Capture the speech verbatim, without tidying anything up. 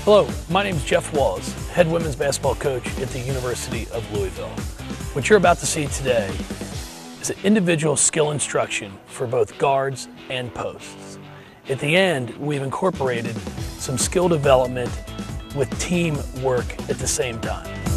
Hello, my name is Jeff Walz, head women's basketball coach at the University of Louisville. What you're about to see today is an individual skill instruction for both guards and posts. At the end, we've incorporated some skill development with team work at the same time.